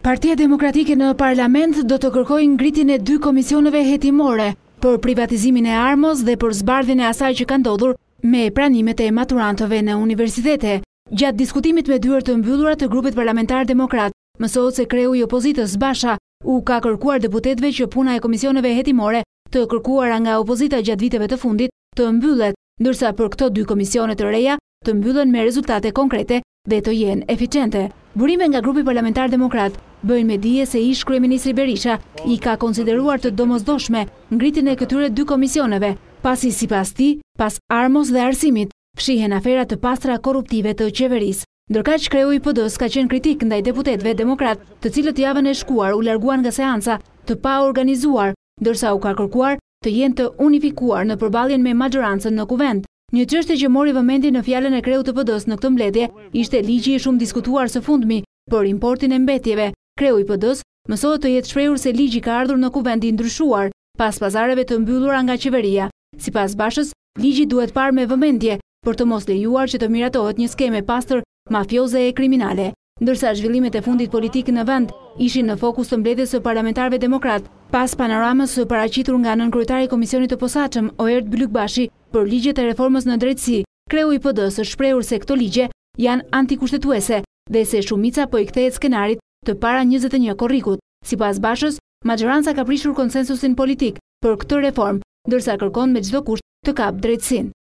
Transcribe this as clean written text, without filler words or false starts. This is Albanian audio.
Partia Demokratike në parlament do të kërkojë ngritjen e 2 komisioneve hetimore për privatizimin e Armos dhe për zbardhjen e asaj që ka ndodhur me pranimet e maturantëve në universitete. Gjatë diskutimit me dyert të mbyllura të grupit parlamentar demokrat, mësohet se kreu i opozitës Basha u ka kërkuar deputetëve që puna e komisioneve hetimore të kërkuara nga opozita gjatë viteve të fundit të mbyllet, ndërsa për këto 2 komisione të reja të mbyllen me rezultate konkrete dhe të jenë eficiente. Burime nga grupi parlamentar demokrat bëjnë me dije se ish kryeministri Berisha i ka konsideruar të domosdoshme ngritjen e këtyre 2 komisioneve, pasi sipas tij, pas Armos dhe arsimit, fshihen afera të pastra korruptive të qeverisë. Ndërkaq kreu i PD-s ka qenë kritik ndaj deputetëve demokrat, të cilët javën e shkuar u larguan nga seanca të paorganizuar, ndërsa u ka kërkuar të jenë të unifikuar në përballjen me maxhorancën në kuvent. Një çështje që mori vëmendje në fjalën e kreut të PD-s në këtë mbledhje ishte ligji i shumë diskutuar së fundmi për importin e mbetjeve. Kreu i PD-s mësohet të jetë shprehur se ligji ka ardhur në kuvent i ndryshuar pas pazareve të mbyllura nga qeveria. Sipas Bashës, ligji duhet parë me vëmendje për të mos lejuar që të miratohet një skeme pastër mafioze e kriminale. Ndërsa zhvillimet e fundit politik në vend ishin në fokus të mbledhjes së parlamentarëve demokrat, pas panoramës së paraqitur nga nënkryetari i komisionit të posaçëm Oert Blykbashi për ligjet e reformës në drejtësi, kreu i PD-s është shprehur se këto ligje janë antikushtetuese dhe se shumica po i kthehet skenarit të para 21 korrikut. Sipas Bashës, maxhoranca ka prishur konsensusin politik për këtë reformë, ndërsa kërkon me çdo kusht të kapë drejtësinë.